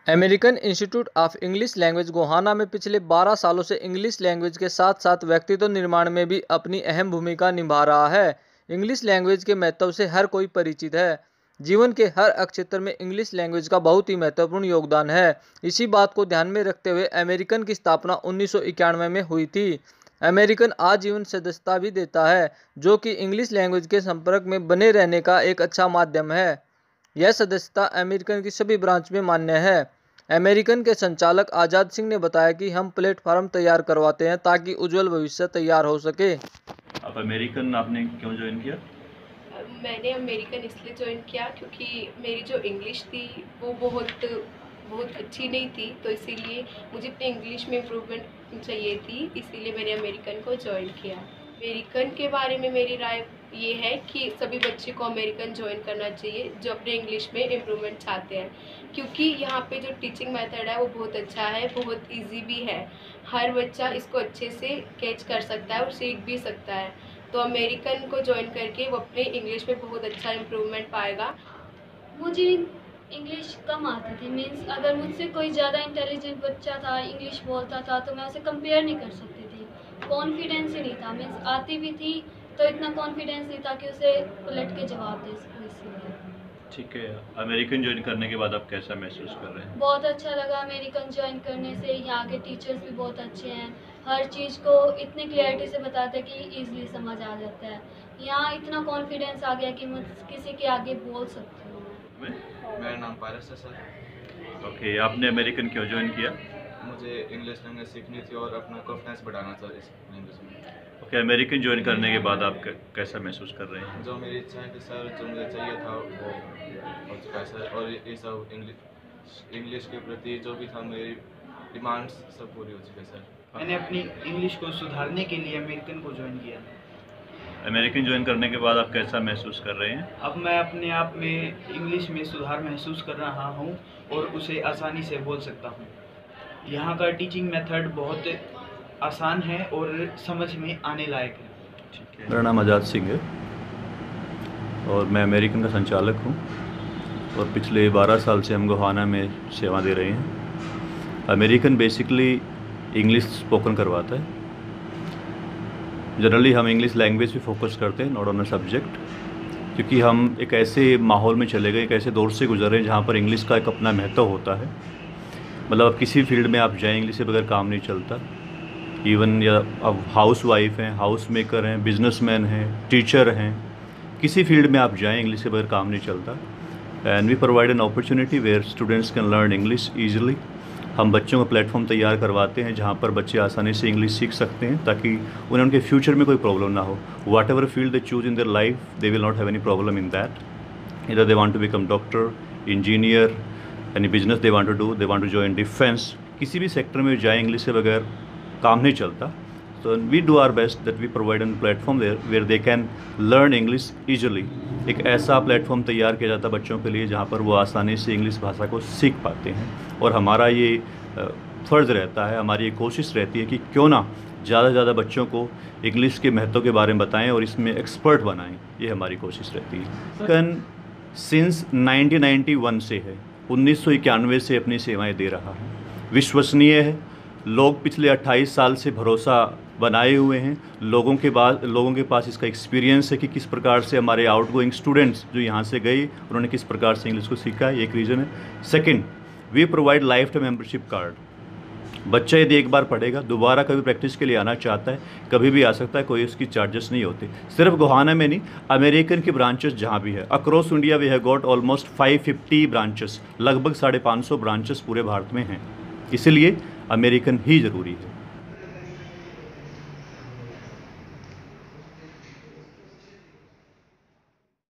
American Institute of English Language Gohana में पिछले 12 सालों से इंग्लिश लैंग्वेज के साथ साथ व्यक्तित्व निर्माण में भी अपनी अहम भूमिका निभा रहा है। इंग्लिश लैंग्वेज के महत्व से हर कोई परिचित है। जीवन के हर क्षेत्र में इंग्लिश लैंग्वेज का बहुत ही महत्वपूर्ण योगदान है। इसी बात को ध्यान में रखते हुए अमेरिकन की स्थापना 1991 में हुई थी। अमेरिकन आजीवन सदस्यता भी देता है, जो कि इंग्लिश लैंग्वेज के संपर्क में बने रहने का एक अच्छा माध्यम है। यह सदस्यता अमेरिकन की सभी ब्रांच में मान्य है। अमेरिकन के संचालक आज़ाद सिंह ने बताया कि हम प्लेटफॉर्म तैयार करवाते हैं ताकि उज्जवल भविष्य तैयार हो सके। आप अमेरिकन आपने क्यों ज्वाइन किया? मैंने अमेरिकन इसलिए ज्वाइन किया क्योंकि मेरी जो इंग्लिश थी वो बहुत अच्छी नहीं थी, तो इसीलिए मुझे अपनी इंग्लिश में इम्प्रूवमेंट चाहिए थी, इसीलिए मैंने अमेरिकन को ज्वाइन किया। अमेरिकन के बारे में मेरी राय ये है कि सभी बच्चे को अमेरिकन ज्वाइन करना चाहिए जो अपने इंग्लिश में इम्प्रूवमेंट चाहते हैं, क्योंकि यहाँ पे जो टीचिंग मेथड है वो बहुत अच्छा है, बहुत इजी भी है। हर बच्चा इसको अच्छे से कैच कर सकता है और सीख भी सकता है। तो अमेरिकन को ज्वाइन करके वो अपने इंग्लिश में बहुत अच्छा इम्प्रूवमेंट पाएगा। मुझे इंग्लिश कम आती थी, मीन्स अगर मुझसे कोई ज़्यादा इंटेलिजेंट बच्चा था, इंग्लिश बोलता था, तो मैं उसे कंपेयर नहीं कर सकती थी। कॉन्फिडेंस ही नहीं था, मीन्स आती भी थी तो इतना कॉन्फिडेंस नहीं था कि उसे उलट के जवाब दे सकूँ। इसलिए ठीक है, अमेरिकन ज्वाइन करने के बाद आप कैसा महसूस कर रहे हैं? बहुत अच्छा लगा अमेरिकन ज्वाइन करने से। यहाँ के टीचर्स भी बहुत अच्छे हैं, हर चीज़ को इतनी क्लियरिटी से बताते हैं कि ईजिली समझ आ जाता है। यहाँ इतना कॉन्फिडेंस आ गया कि मैं किसी के आगे बोल सकती हूँ। मेरा नाम पारस है सर। ओके, आपने अमेरिकन क्यों ज्वाइन किया? मुझे इंग्लिश लैंग्वेज सीखनी थी और अपना कॉन्फिडेंस बढ़ाना था इस लैंग्वेज में। ओके, अमेरिकन ज्वाइन करने के बाद आप कैसा महसूस कर रहे हैं? जो मेरी इच्छा है कि सर जो मुझे चाहिए था वो हो चुका है सर, और ये सब इंग्लिश के प्रति जो भी था मेरी डिमांड्स सब पूरी हो चुकी है सर। मैंने अपनी इंग्लिश को सुधारने के लिए अमेरिकन को ज्वाइन किया। अमेरिकन ज्वाइन करने के बाद आप कैसा महसूस कर रहे हैं? अब मैं अपने आप में इंग्लिश में सुधार महसूस कर रहा हूँ और उसे आसानी से बोल सकता हूँ। यहाँ का टीचिंग मेथड बहुत आसान है और समझ में आने लायक है। ठीक है, मेरा नाम आज़ाद सिंह है और मैं अमेरिकन का संचालक हूँ और पिछले 12 साल से हम गोहाना में सेवा दे रहे हैं। अमेरिकन बेसिकली इंग्लिश स्पोकन करवाता है। जनरली हम इंग्लिश लैंग्वेज पे फोकस करते हैं, नॉट ऑन अ सब्जेक्ट, क्योंकि हम एक ऐसे माहौल में चले गए, एक ऐसे दौर से गुजर रहे हैं जहाँ पर इंग्लिश का एक अपना महत्व होता है। मतलब अब किसी फील्ड में आप जाएँ, इंग्लिश के बगैर काम नहीं चलता। इवन या अब हाउस वाइफ हैं, हाउस मेकर हैं, बिजनेसमैन हैं, टीचर हैं, किसी फील्ड में आप जाएँ, इंग्लिश के बगैर काम नहीं चलता। And we provide an opportunity where students can learn English easily. हम बच्चों का प्लेटफॉर्म तैयार करवाते हैं जहाँ पर बच्चे आसानी से इंग्लिश सीख सकते हैं ताकि उन्हें उनके फ्यूचर में कोई प्रॉब्लम ना हो। Whatever field they choose in their life, they will not have any problem in that. Either they want to become doctor, engineer, any business they want to do, they want to join defence, किसी भी sector में जाए English के बगैर काम नहीं चलता। So we do our best that we provide a platform where they can learn English easily। एक ऐसा प्लेटफॉर्म तैयार किया जाता है बच्चों के लिए जहाँ पर वो आसानी से इंग्लिश भाषा को सीख पाते हैं। और हमारा ये फ़र्ज़ रहता है, हमारी ये कोशिश रहती है कि क्यों ना ज़्यादा से ज़्यादा बच्चों को इंग्लिश के महत्व के बारे में बताएं और इसमें एक्सपर्ट बनाएं। ये हमारी कोशिश रहती है। कन सिंस 1991 से है, 1991 से अपनी सेवाएँ दे रहा है। विश्वसनीय है, लोग पिछले 28 साल से भरोसा बनाए हुए हैं। लोगों के पास इसका एक्सपीरियंस है कि किस प्रकार से हमारे आउटगोइंग स्टूडेंट्स जो यहाँ से गए उन्होंने किस प्रकार से इंग्लिश को सीखा है, एक रीज़न है। Second, we provide lifetime membership card. बच्चा यदि एक बार पढ़ेगा, दोबारा कभी प्रैक्टिस के लिए आना चाहता है, कभी भी आ सकता है, कोई उसकी चार्जेस नहीं होते। सिर्फ गोहाना में नहीं, अमेरिकन की ब्रांचेस जहाँ भी है across India we have got almost 550 branches, लगभग 550 ब्रांचेस पूरे भारत में हैं। इसलिए अमेरिकन ही ज़रूरी है।